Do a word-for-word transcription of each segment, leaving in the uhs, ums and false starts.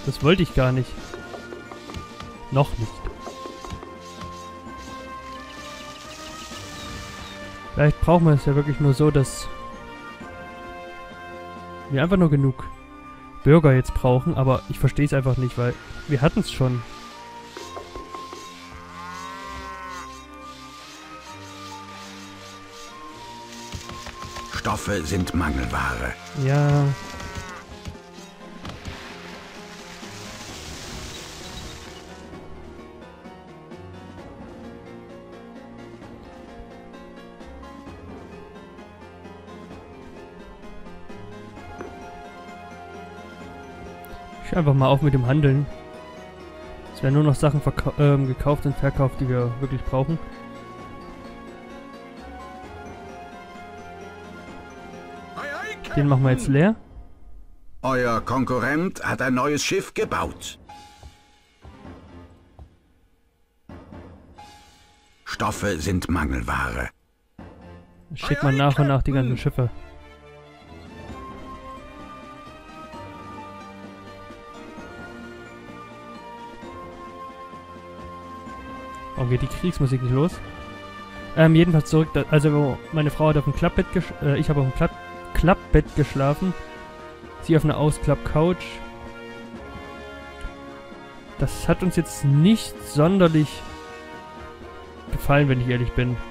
Das wollte ich gar nicht. Noch nicht. Vielleicht brauchen wir es ja wirklich nur so, dass wir einfach nur genug Bürger jetzt brauchen, aber ich verstehe es einfach nicht, weil wir hatten es schon. Stoffe sind Mangelware. Ja. Ich höre einfach mal auf mit dem Handeln. Es werden nur noch Sachen ähm, gekauft und verkauft, die wir wirklich brauchen. Den machen wir jetzt leer. Euer Konkurrent hat ein neues Schiff gebaut. Stoffe sind Mangelware. Schickt man nach und nach die ganzen Schiffe. Warum geht die Kriegsmusik nicht los? Ähm, jedenfalls zurück, da, also meine Frau hat auf dem Klappbett, äh, ich habe auf dem Klapp Klappbett geschlafen. Sie auf einer Ausklapp-Couch. Das hat uns jetzt nicht sonderlich gefallen, wenn ich ehrlich bin.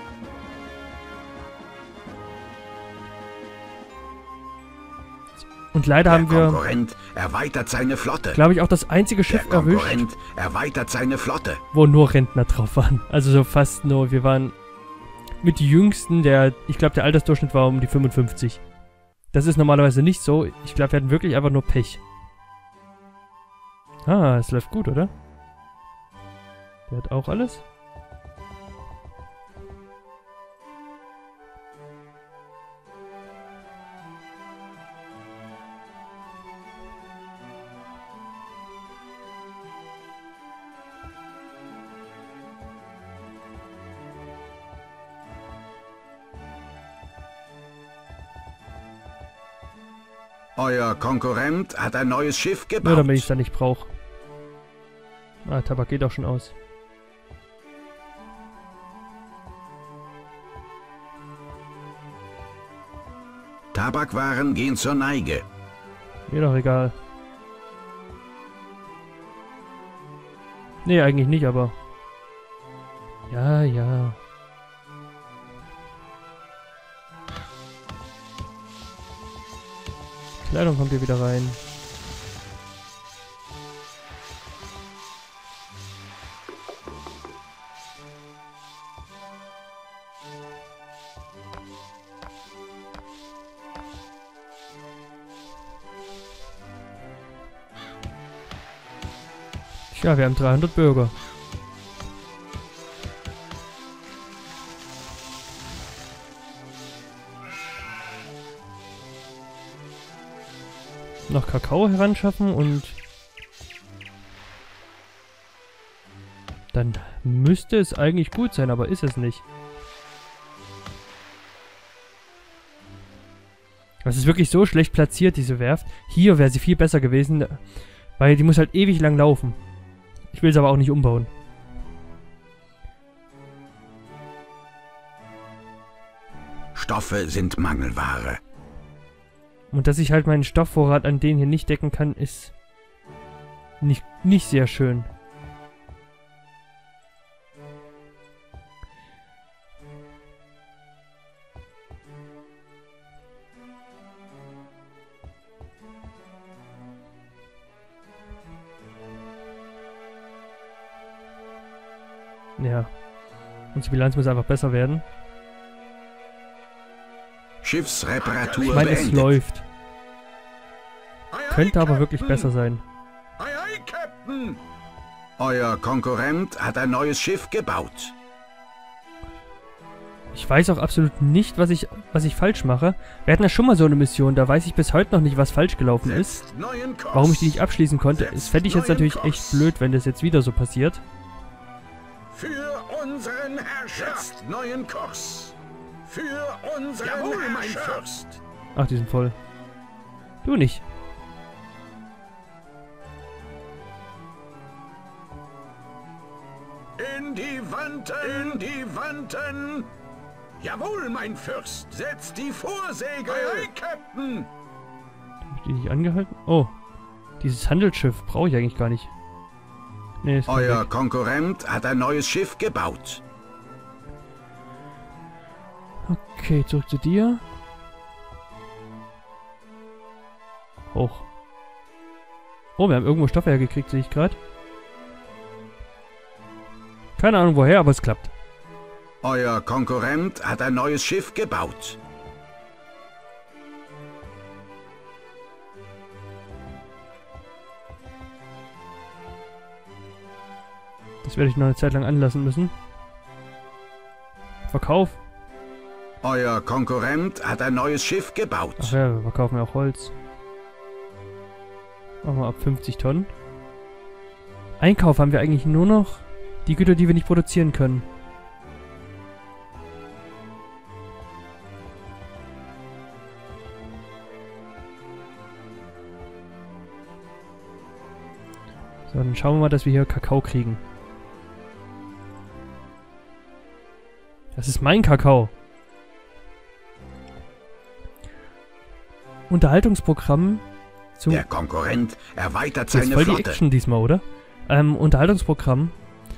Und leider haben wir, Konkurrent erweitert seine Flotte. glaube ich, auch das einzige Schiff Der erwischt, Konkurrent erweitert seine Flotte. wo nur Rentner drauf waren. Also so fast nur. Wir waren mit die Jüngsten, der, ich glaube, der Altersdurchschnitt war um die fünfundfünfzig. Das ist normalerweise nicht so. Ich glaube, wir hatten wirklich einfach nur Pech. Ah, es läuft gut, oder? Der hat auch alles. Euer Konkurrent hat ein neues Schiff Nur gebaut. damit ich es dann nicht brauche. Ah, Tabak geht auch schon aus. Tabakwaren gehen zur Neige. Mir doch egal. Nee, eigentlich nicht, aber... Ja, ja. Kleidung kommt hier wieder rein. Tja, wir haben dreihundert Bürger. Noch Kakao heranschaffen und dann müsste es eigentlich gut sein, aber ist es nicht. Das ist wirklich so schlecht platziert, diese Werft. Hier wäre sie viel besser gewesen, weil die muss halt ewig lang laufen. Ich will es aber auch nicht umbauen. Stoffe sind Mangelware. Und dass ich halt meinen Stoffvorrat an den hier nicht decken kann, ist nicht, nicht sehr schön. Ja. Unsere Bilanz muss einfach besser werden. Schiffsreparatur Ich meine, es beendet. läuft. Könnte aber wirklich besser sein. Ei, ei, Captain! Euer Konkurrent hat ein neues Schiff gebaut. Ich weiß auch absolut nicht, was ich, was ich falsch mache. Wir hatten ja schon mal so eine Mission, da weiß ich bis heute noch nicht, was falsch gelaufen ist. Setzt neuen Kurs. Warum ich die nicht abschließen konnte, Setzt ist fände ich jetzt neuen natürlich Kurs. echt blöd, wenn das jetzt wieder so passiert. Für unseren Herrscher. Setzt neuen Kurs. Für unseren Jawohl, mein Fürst. Ach, die sind voll. Du nicht. Wanten! In die Wanten! Jawohl, mein Fürst! Setzt die Vorsegel! Ei, ei, Captain! Hab ich die nicht angehalten? Oh. Dieses Handelsschiff brauche ich eigentlich gar nicht. Nee, ist Euer weg. Konkurrent hat ein neues Schiff gebaut. Okay, zurück zu dir. Hoch. Oh, wir haben irgendwo Stoff hergekriegt, sehe ich gerade. Keine Ahnung woher, aber es klappt. Euer Konkurrent hat ein neues Schiff gebaut. Das werde ich noch eine Zeit lang anlassen müssen. Verkauf. Euer Konkurrent hat ein neues Schiff gebaut. Ach ja, wir verkaufen ja auch Holz. Machen wir ab fünfzig Tonnen. Einkauf haben wir eigentlich nur noch die Güter, die wir nicht produzieren können. So, dann schauen wir mal, dass wir hier Kakao kriegen. Das ist mein Kakao. Unterhaltungsprogramm zum... Der Konkurrent erweitert Das ist seine voll die Flotte. Action diesmal, oder? Ähm, Unterhaltungsprogramm.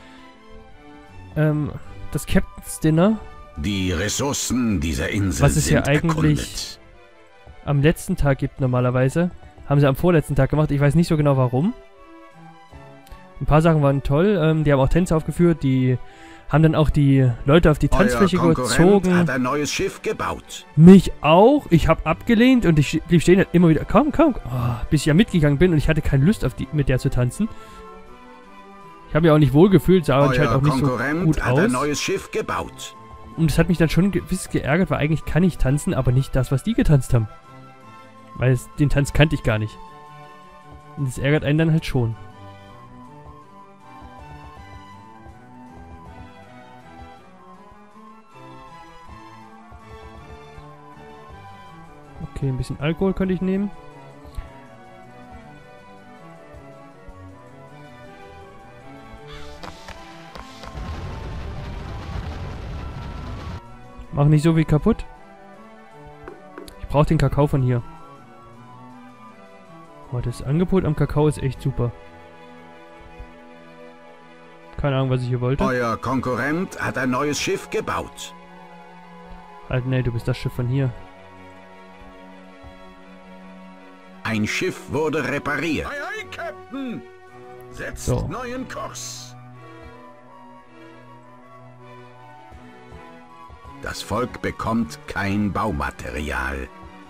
Ähm, das Captain's Dinner Die Ressourcen dieser Insel Was es sind ja eigentlich- erkundet. am letzten Tag gibt normalerweise. Haben sie am vorletzten Tag gemacht. Ich weiß nicht so genau warum. Ein paar Sachen waren toll. Ähm, die haben auch Tänze aufgeführt. Die haben dann auch die Leute auf die Tanzfläche Euer Konkurrent gezogen. hat ein neues Schiff gebaut. Mich auch. Ich habe abgelehnt und ich blieb stehen und immer wieder, komm, komm, oh, bis ich ja mitgegangen bin und ich hatte keine Lust, auf die, mit der zu tanzen. Ich habe mich auch nicht wohlgefühlt, sah anscheinend Euer auch nicht so Konkurrent gut hat ein aus. neues Schiff gebaut. Und das hat mich dann schon gewiss geärgert, weil eigentlich kann ich tanzen, aber nicht das, was die getanzt haben. Weil es, den Tanz kannte ich gar nicht. Und das ärgert einen dann halt schon. Okay, ein bisschen Alkohol könnte ich nehmen. Mach nicht so viel kaputt. Ich brauche den Kakao von hier. Oh, das Angebot am Kakao ist echt super. Keine Ahnung, was ich hier wollte. Euer Konkurrent hat ein neues Schiff gebaut. Halt, nee, du bist das Schiff von hier. Ein Schiff wurde repariert. Ei, ei, Captain! Setzt So. neuen Kurs. Das Volk bekommt kein Baumaterial.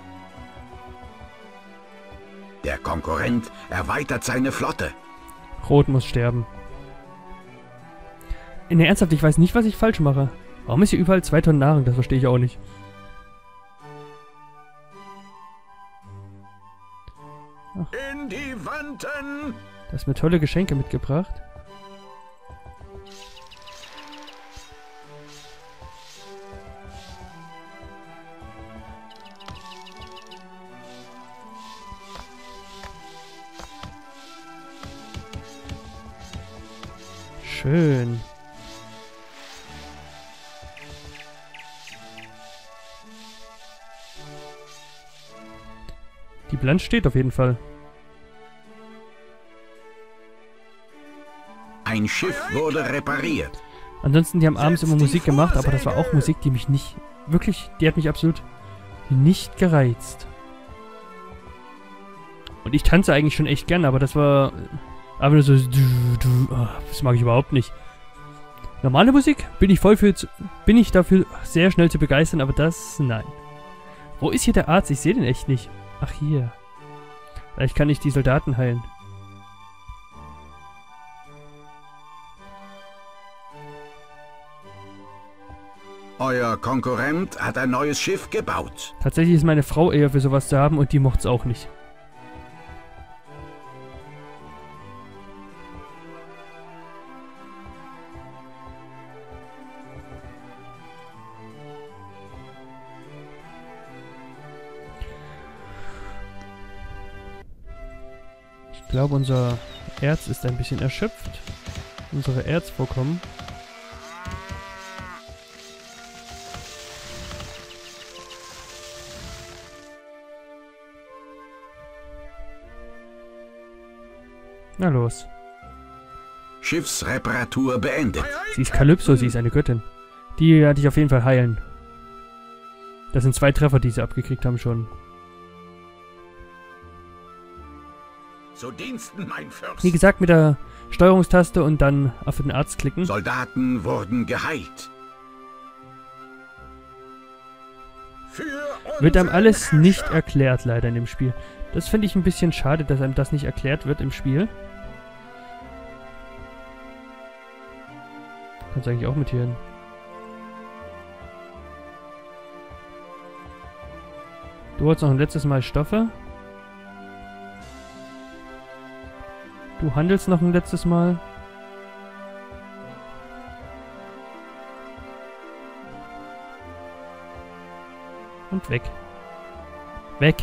Der Konkurrent erweitert seine Flotte. Rot muss sterben. In der Ernsthaft, ich weiß nicht, was ich falsch mache. Warum ist hier überall zwei Tonnen Nahrung? Das verstehe ich auch nicht. In die Wanten! Du hast mir tolle Geschenke mitgebracht. Schön. Die Bilanz steht auf jeden Fall. Ein Schiff wurde repariert. Ansonsten, die haben abends immer Setzt die Musik gemacht, aber das war auch Vorsäge! Musik, die mich nicht... Wirklich, die hat mich absolut nicht gereizt. Und ich tanze eigentlich schon echt gern, aber das war... Aber nur so... Das mag ich überhaupt nicht. Normale Musik bin ich voll für... zu- Bin ich dafür sehr schnell zu begeistern, aber das... Nein. Wo ist hier der Arzt? Ich sehe den echt nicht. Ach, hier. Vielleicht kann ich die Soldaten heilen. Euer Konkurrent hat ein neues Schiff gebaut. Tatsächlich ist meine Frau eher für sowas zu haben und die mocht's auch nicht. Ich glaube, unser Erz ist ein bisschen erschöpft. Unsere Erzvorkommen. Na los. Schiffsreparatur beendet. Sie ist Kalypso, sie ist eine Göttin. Die werde ich auf jeden Fall heilen. Das sind zwei Treffer, die sie abgekriegt haben schon. Zu Diensten, mein Fürst. Wie gesagt, mit der Steuerungstaste und dann auf den Arzt klicken. Soldaten wurden geheilt. Für Wird einem alles unseren nicht Herrscher. erklärt, leider in dem Spiel. Das finde ich ein bisschen schade, dass einem das nicht erklärt wird im Spiel. Kannst eigentlich auch mit hier hin. Du holst noch ein letztes Mal Stoffe. Du handelst noch ein letztes Mal. Und weg. Weg.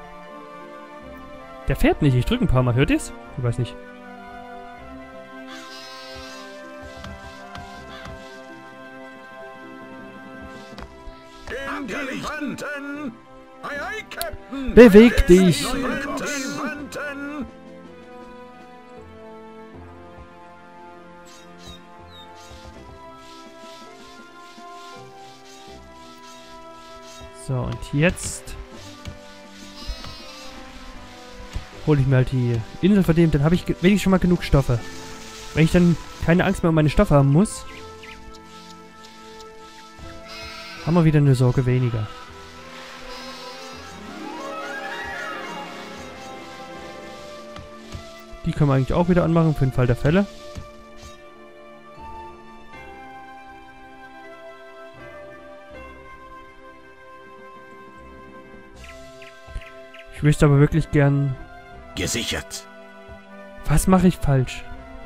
Der fährt nicht. Ich drücke ein paar Mal. Hört ihr's? Ich weiß nicht. In die Wanten. Ei, ei, Captain. Beweg dich. In die Wanten. So, und jetzt hole ich mir halt die Insel von dem, dann habe ich wenigstens schon mal genug Stoffe. Wenn ich dann keine Angst mehr um meine Stoffe haben muss, haben wir wieder eine Sorge weniger. Die können wir eigentlich auch wieder anmachen für den Fall der Fälle. Ich wüsste aber wirklich gern... Gesichert. Was mache ich falsch?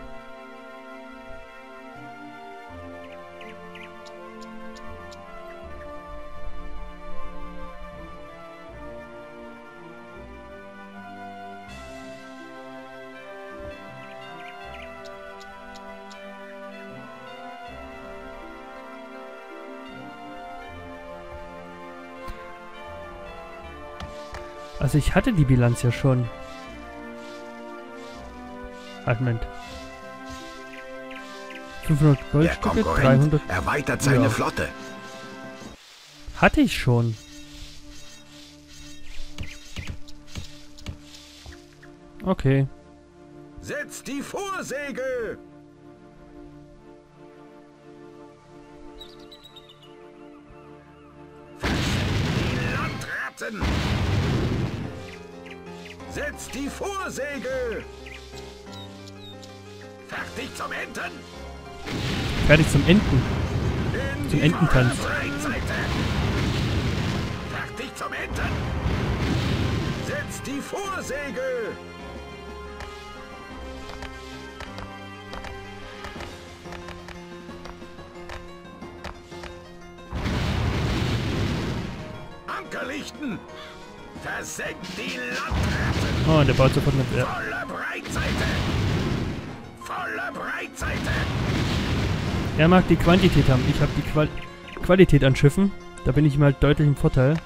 Also ich hatte die Bilanz ja schon. Halt, Moment. fünfhundert Der Goldstücke, Konkurrent dreihundert... erweitert seine Ja. Flotte. Hatte ich schon. Okay. Setzt die Vorsegel. Die Landratten. Setzt die Vorsegel. Fertig zum Enten. Fertig zum Enten. In Zum die Ententanz. Breitseite. Fertig zum Enten. Setzt die Vorsegel. Anker lichten. Versenkt die Landratten. Oh, und der baut sofort eine... Ja. Volle Breitseite. Volle Breitseite. Er mag die Quantität haben. Ich habe die Qual Qualität an Schiffen. Da bin ich ihm halt deutlich im Vorteil.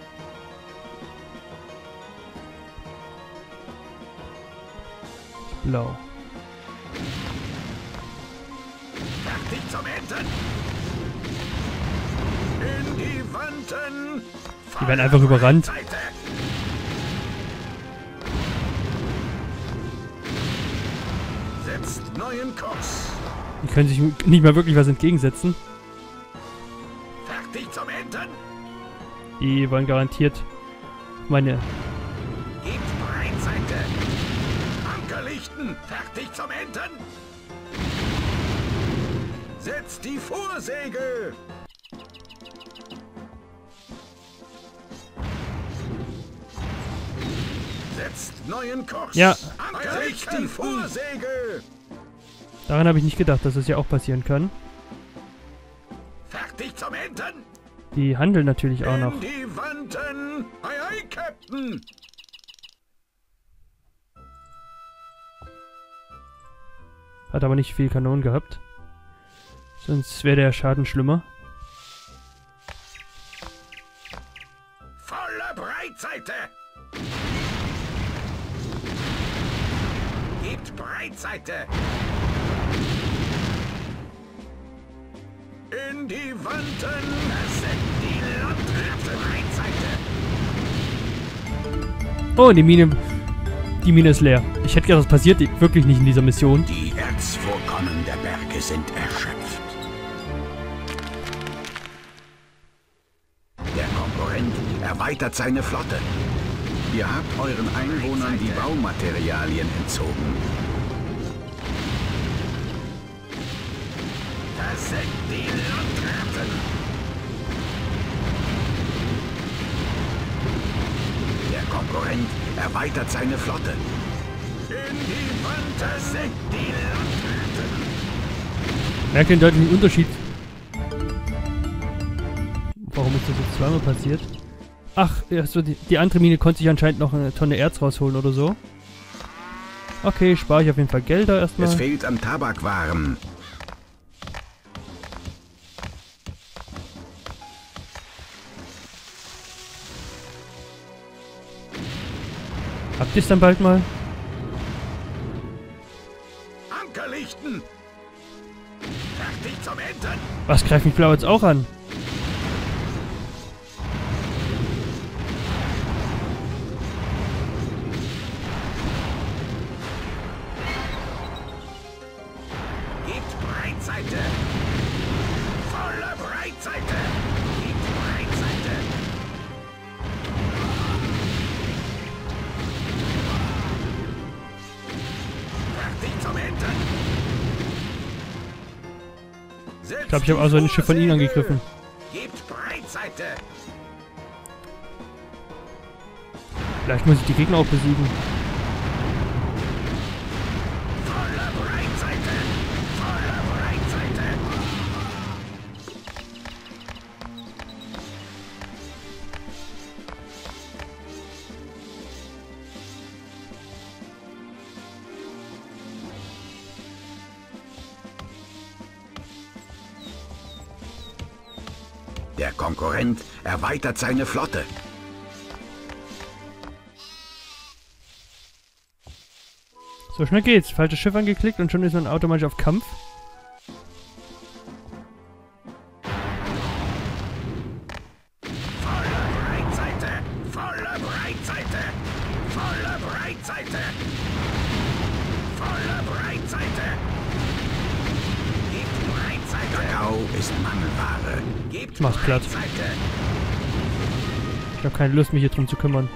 Blau. Fertig zum Enten. In die Wanten. Die werden einfach überrannt. Seite. Setzt neuen Kurs. Die können sich nicht mal wirklich was entgegensetzen. Fertig zum Enten. Die wollen garantiert meine... Gebt Breitseite. Anker lichten. Fertig zum Enten. Setzt die Vorsegel. Setzt neuen Kurs. Ja. Anker lichten. Die Vorsegel. Daran habe ich nicht gedacht, dass das ja auch passieren kann. Fertig zum Enten. Die handeln natürlich auch noch. In die Wanten. Ei, ei, Captain. Hat aber nicht viel Kanonen gehabt. Sonst wäre der Schaden schlimmer. Volle Breitseite. Gebt Breitseite. Breitseite! In die Wanten! Das sind die Landkräfte! Breitseite! Oh, die Mine... Die Mine ist leer. Ich hätte gedacht, das passiert wirklich nicht in dieser Mission. Die Erzvorkommen der Berge sind erschöpft. Der Konkurrent erweitert seine Flotte. Ihr habt euren Einwohnern die Baumaterialien entzogen. Das sind die Landkräfte! Der Konkurrent erweitert seine Flotte. In die Wand, das sind die Landkräfte! Merkt den deutlichen Unterschied. Warum ist das jetzt zweimal passiert? Ach, also die, die andere Mine konnte sich anscheinend noch eine Tonne Erz rausholen oder so. Okay, spare ich auf jeden Fall Gelder erstmal. Es fehlt an Tabakwaren. Habt ihr es dann bald mal? Anker lichten! Fertig zum Enten! Was greift mich Blau jetzt auch an? Gebt Breitseite! Volle Breitseite! Gebt Breitseite! Fertig zum Enten! Ich glaube, ich habe also ein Schiff von ihnen angegriffen. Gebt Breitseite! Vielleicht muss ich die Gegner auch besiegen. Volle Breitseite! Volle Breitseite! Der Konkurrent erweitert seine Flotte. So schnell geht's. Falsches Schiff angeklickt und schon ist man automatisch auf Kampf. Volle Breitseite! Volle Breitseite! Volle Breitseite! Volle Breitseite! Gebt Breitseite! Kakao ist Mangelware. Gebt Mach's platt. Breitseite! Ich habe keine Lust, mich hier drum zu kümmern.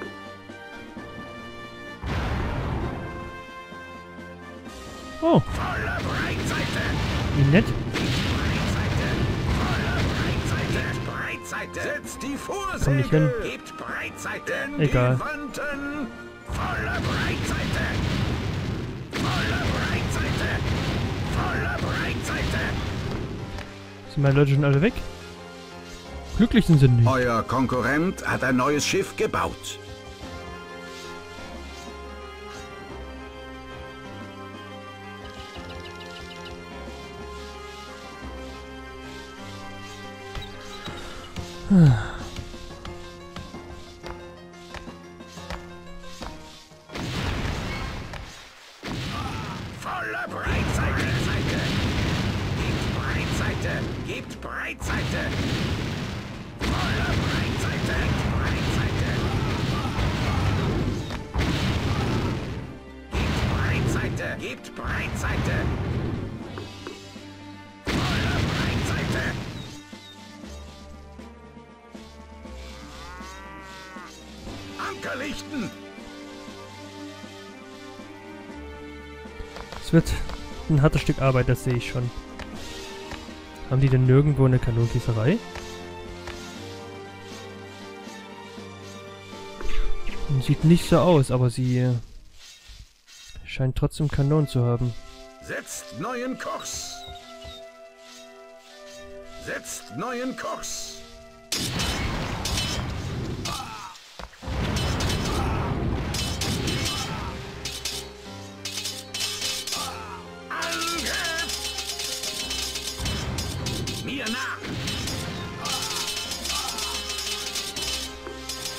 Oh, Volle Breitseite! wie nett. Breitseite! Volle Breitseite! Breitseite! Setzt die Komm nicht hin. Vorsegel! Gebt Breitseite! In Egal. die Wanten! Volle Breitseite! Volle Breitseite! Volle Breitseite! Sind meine Leute schon alle weg? Glücklich sind sie nicht. Euer Konkurrent hat ein neues Schiff gebaut. Volle Breitseite! Gebt Breitseite! Gebt Breitseite! Volle Breitseite! Breitseite! Gebt Breitseite! Gebt Breitseite! Volle Breitseite! Anker lichten! Es wird ein hartes Stück Arbeit, das sehe ich schon. Haben die denn nirgendwo eine Kanonengießerei? Sieht nicht so aus, aber sie äh, scheint trotzdem Kanonen zu haben. Setzt neuen Kurs! Setzt neuen Kurs! Angriff! Mir nach!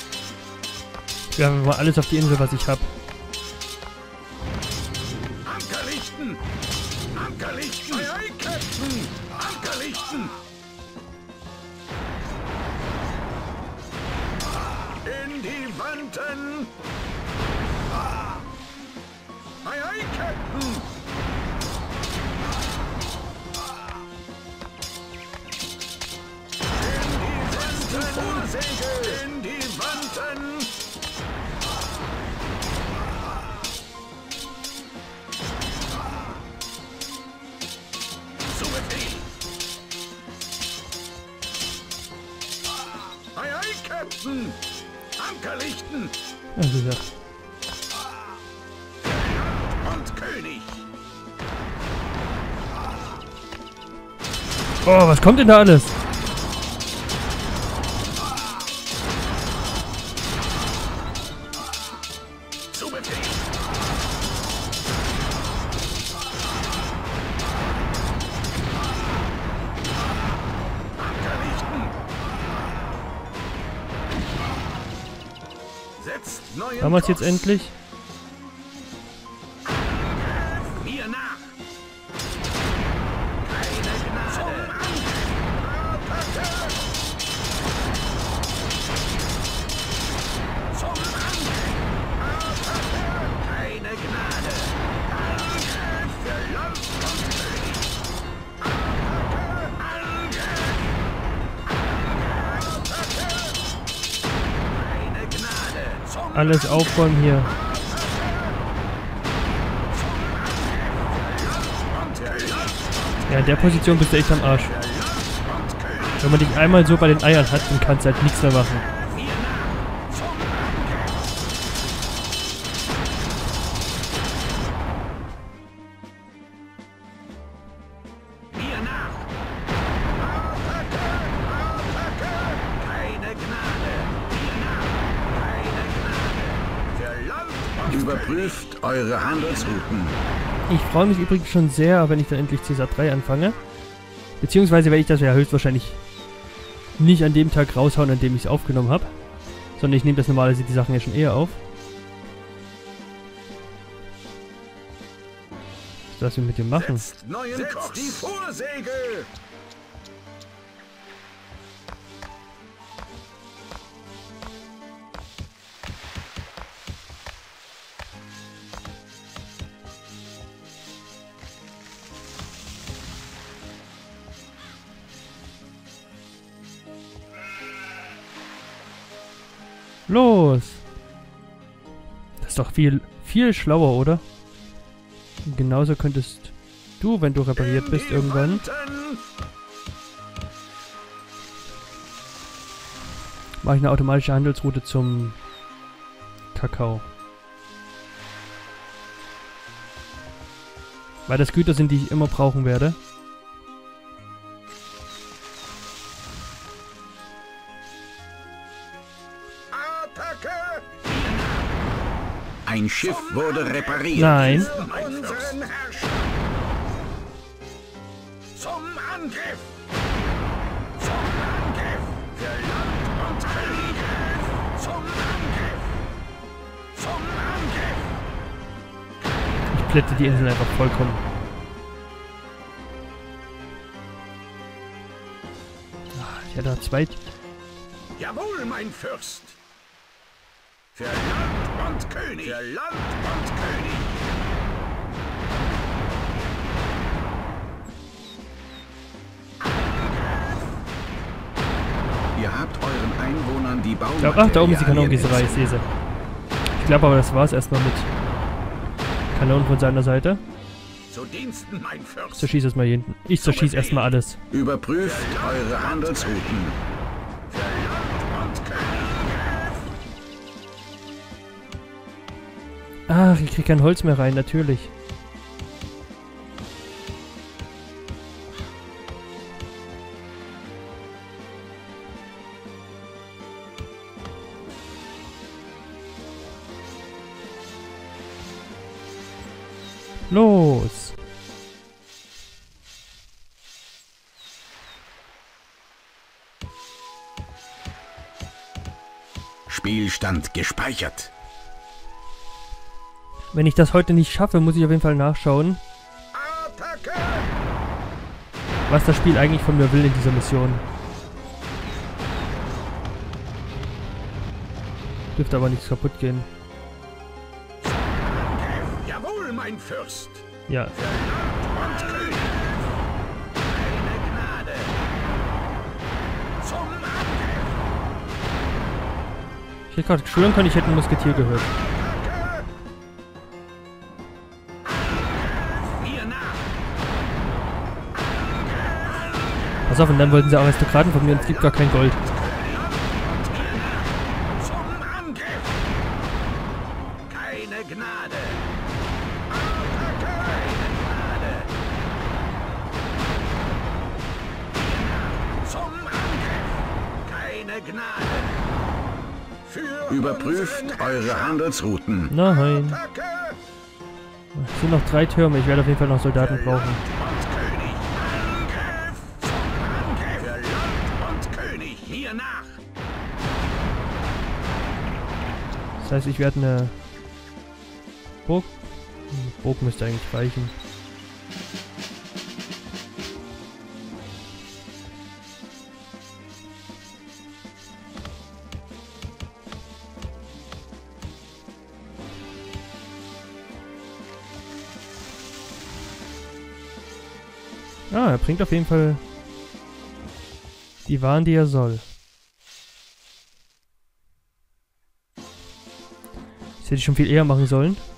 Wir haben mal alles auf die Insel, was ich habe. lichten! Anker lichten! Ei, ei, Captain! Anker lichten! In die Wanten! Ei, ei, Captain! In die Vorsegel! In die Wanten! Zu Befehl! Ei, ei, Captain! Anker lichten! Ja, wie gesagt. Und König! Oh, was kommt denn da alles? Zu Befehl! Anker lichten! Setzt neuen Haben wir es jetzt Kurs. endlich? Mir nach! Keine Gnade! Attacke! Zum Angriff! Attacke! Keine Gnade! Angriff für Land und König! Attacke! Angriff! Attacke! Keine Gnade! Zum Alles aufräumen hier. und König! Ja, in der Position bist du echt am Arsch. Wenn man dich einmal so bei den Eiern hat, dann kannst du halt nichts mehr machen. Mir nach! Zum Angriff! Mir nach! Attacke! Attacke! Keine Gnade! Mir nach! Keine Gnade! Für Land und Überprüft eure Handelsrouten. Ich freue mich übrigens schon sehr, wenn ich dann endlich Caesar drei anfange. Beziehungsweise werde ich das ja höchstwahrscheinlich nicht an dem Tag raushauen, an dem ich es aufgenommen habe. Sondern ich nehme das normalerweise die Sachen ja schon eher auf. Was wir mit dem machen? Setzt neuen Setzt Kurs. Die Vorsegel! Los! Das ist doch viel, viel schlauer, oder? Genauso könntest du, wenn du repariert bist, irgendwann mache ich eine automatische Handelsroute zum Kakao. Weil das Güter sind, die ich immer brauchen werde. Attacke! Ein Schiff wurde repariert. Nein. Unseren Herrscher! Zum Angriff! Zum Angriff! Für Land und König! Zum Angriff! Zum Angriff! Ich plätte die Insel einfach vollkommen. Ah, ich hatte da zwei... Jawohl, mein Fürst! Für Land und König! Für Land und König! Ihr habt euren Einwohnern die Ich glaub, ach, da oben ist die Kanonengießerei, ich Baumaterialien sehe sie. Ich glaube aber, das war es erstmal mit Kanonen von seiner Seite. Zu Diensten, mein Fürst! Zerschieß es mal hier hinten. Ich zerschieß erstmal alles. Überprüft eure Handelsrouten. Für Land und König! Ach, ich krieg kein Holz mehr rein, natürlich. Los! Spielstand gespeichert. Wenn ich das heute nicht schaffe, muss ich auf jeden Fall nachschauen, was das Spiel eigentlich von mir will in dieser Mission. Dürfte aber nichts kaputt gehen. Jawohl, mein Fürst. Ja. Und König. Keine Gnade. Zum Angriff. Ich hätte gerade schwören können, ich hätte ein Musketier gehört. Mir nach. Pass auf, und dann wollten sie Aristokraten von mir und es gibt gar kein Gold. Zum Angriff. Keine Gnade. Keine Gnade. Zum Angriff. Keine Gnade. Für Überprüft unseren eure Herrscher. Handelsrouten. Nein. Attacke. Es sind noch drei Türme, ich werde auf jeden Fall noch Soldaten brauchen. Und König. Angriff. Zum Angriff. Für Land und König. Mir nach. Das heißt, ich werde eine Burg. Hm, Burg müsste eigentlich reichen. Ah, er bringt auf jeden Fall die Waren, die er soll. Das hätte ich schon viel eher machen sollen.